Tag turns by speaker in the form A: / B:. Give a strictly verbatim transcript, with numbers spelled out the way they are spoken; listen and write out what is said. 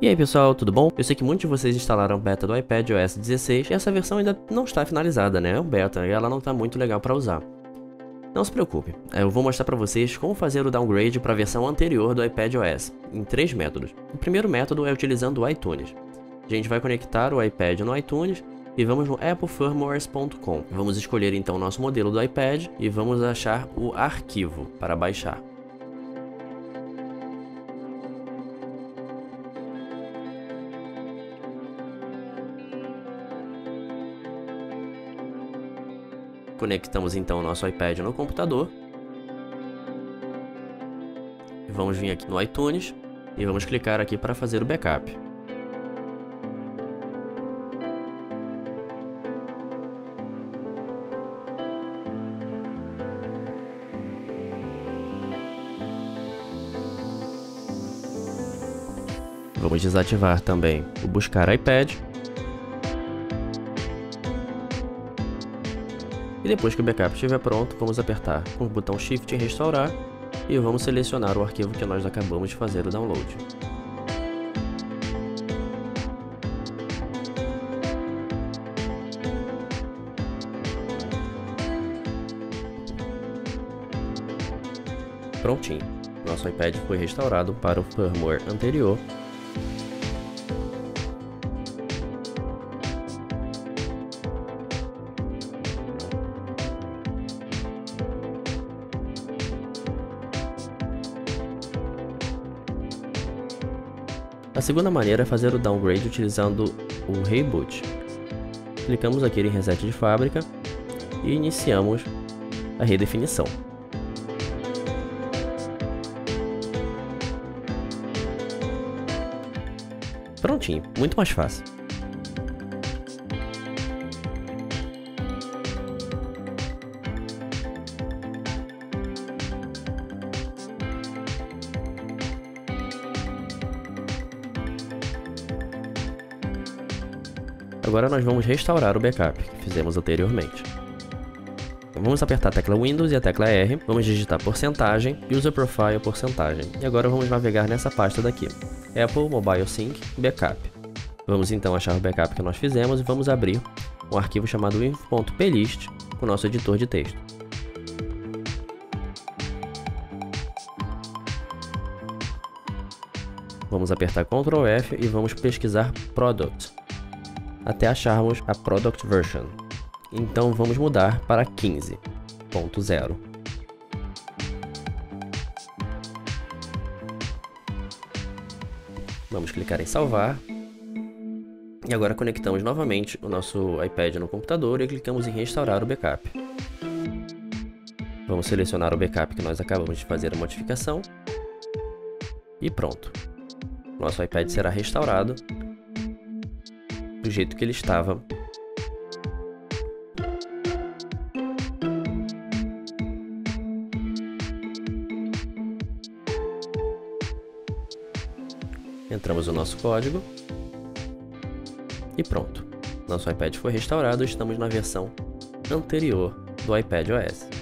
A: E aí pessoal, tudo bom? Eu sei que muitos de vocês instalaram o beta do iPadOS dezesseis e essa versão ainda não está finalizada, né? É um beta e ela não está muito legal para usar. Não se preocupe, eu vou mostrar para vocês como fazer o downgrade para a versão anterior do iPadOS, em três métodos. O primeiro método é utilizando o iTunes. A gente vai conectar o iPad no iTunes e vamos no apple firmwares ponto com. Vamos escolher então o nosso modelo do iPad e vamos achar o arquivo para baixar. Conectamos então o nosso iPad no computador. Vamos vir aqui no iTunes e vamos clicar aqui para fazer o backup. Vamos desativar também o buscar iPad. E depois que o backup estiver pronto, vamos apertar com o botão Shift em restaurar e vamos selecionar o arquivo que nós acabamos de fazer o download. Prontinho, nosso iPad foi restaurado para o firmware anterior. A segunda maneira é fazer o downgrade utilizando o reboot. Clicamos aqui em reset de fábrica e iniciamos a redefinição. Prontinho, muito mais fácil. Agora nós vamos restaurar o backup que fizemos anteriormente. Vamos apertar a tecla Windows e a tecla R, vamos digitar porcentagem, User Profile porcentagem, e agora vamos navegar nessa pasta daqui, Apple Mobile Sync Backup. Vamos então achar o backup que nós fizemos e vamos abrir um arquivo chamado info ponto plist com o nosso editor de texto. Vamos apertar control F e vamos pesquisar Product, até acharmos a Product Version. Então vamos mudar para quinze ponto zero. Vamos clicar em salvar. E agora conectamos novamente o nosso iPad no computador e clicamos em restaurar o backup. Vamos selecionar o backup que nós acabamos de fazer a modificação. E pronto. Nosso iPad será restaurado do jeito que ele estava. Entramos no nosso código e pronto. Nosso iPad foi restaurado e estamos na versão anterior do iPadOS.